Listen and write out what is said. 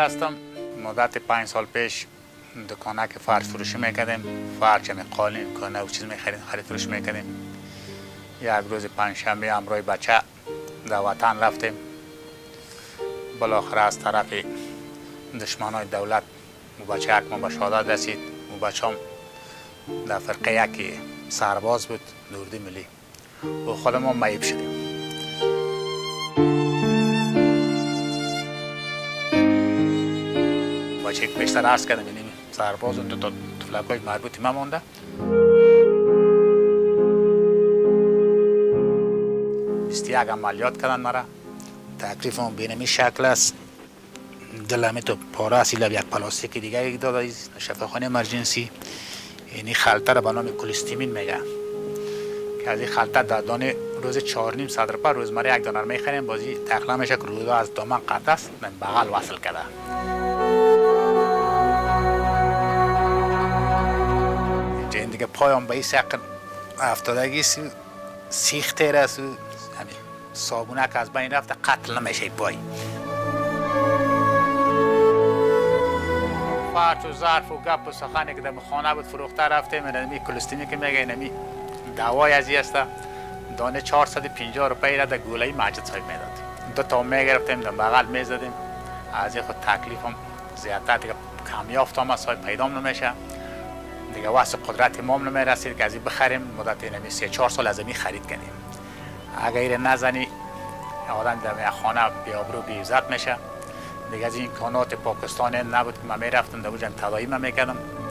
هستم. مدت 5 سال پیش دکانه که فرش فروشی میکردیم، فرش قالین کنه و چیز خرید فروش میکردیم. یک روز پنجشنبه همراه بچه در وطن رفتیم. بالاخره از طرف دشمنای دولت و بچه ما به شهادت رسید. و بچه هم در فرقه یکی سرباز بود، نوردی ملی، و خود ما معیب شدیم. بچه که بیشتر عرض کردم، یعنی سرباز اون تا تفلکای مربوطی ما مونده. یک عملیات کردن مرا. تکلیف اون بینمی شکل است. دلمی تو پاره است، یک پلاستیک دیگه یک داده از شفاخانه امرجنسی. یعنی خلطه را به نام کلستیمین میگه که از این خلطه در دانه روز 4.5 صدرپا روزمره یک دانه رو میخریم. بازی تخلا میشه که رودا از دامن قطع است، بغل وصل کرده. اینجا این دیگه پایم به این سقن افتادگی سیخ تیر است. صابونه که از بین رفته قتل نمیشه پای. فرش و ظرف و گپ و سخنی که در خانه بود فروخته رفتیم. اینمی کلستیمی که میگه اینمی دوای ازی است. دانه 450 روپیه را در گوله‌ای ماجد صاحب میداد. 2 تا میگرفتیم در بغل میزدیم. از این خود تکلیفم زیادتر دیگه کم یافتم از صاحب پیدا نمیشه. دیگه واسه قدرت ما نمیرسید که از این بخریم. مدت اینمی 3-4 سال از این خرید کنیم. اگر نزنی آدم در خانه بیابرو بیعزت میشه. دیگه از این امکانات پاکستان نبود که من میرفتم در اونجا تداوی میکردم.